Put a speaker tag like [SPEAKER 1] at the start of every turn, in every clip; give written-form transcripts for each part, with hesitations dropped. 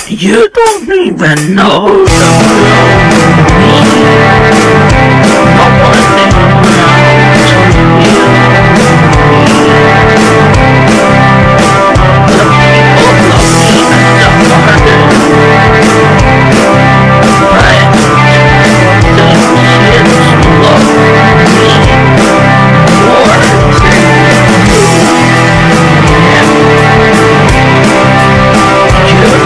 [SPEAKER 1] You don't even know the real me. No one around to heal me. The people love me at the hardest, but the kids love me more than you. You don't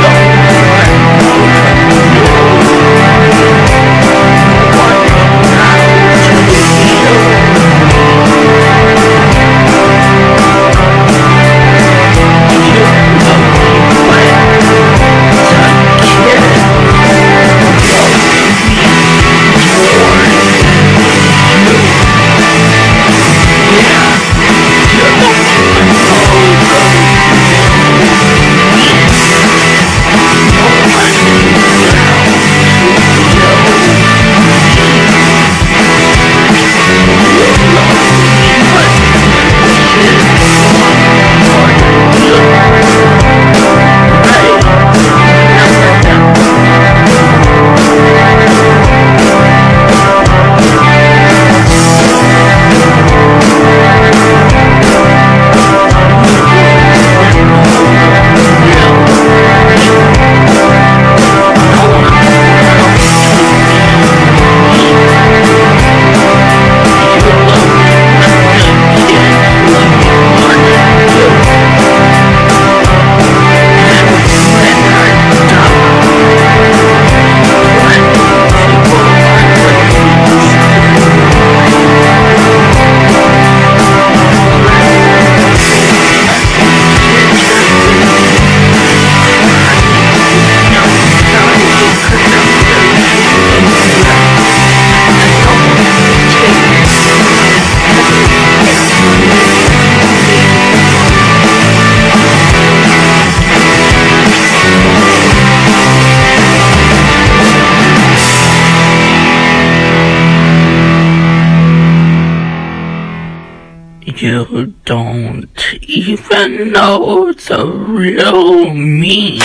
[SPEAKER 1] You don't even know the real me.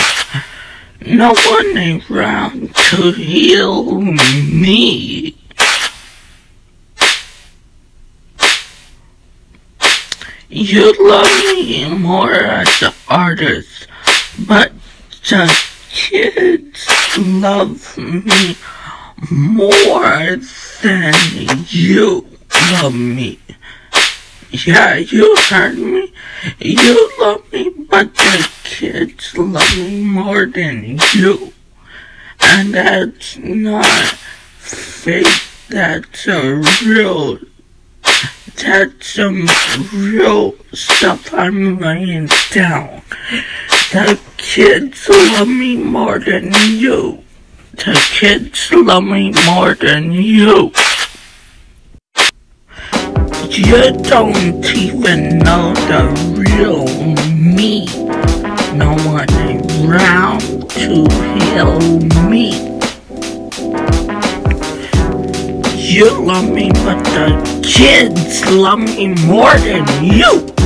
[SPEAKER 1] No one around to heal me. You love me more as an artist, but the kids love me more than you love me. Yeah, you heard me. You love me, but the kids love me more than you. And that's not fake, that's real stuff I'm laying down. The kids love me more than you. The kids love me more than you. You don't even know the real me. No one around to heal me. You love me, but the kids love me more than you.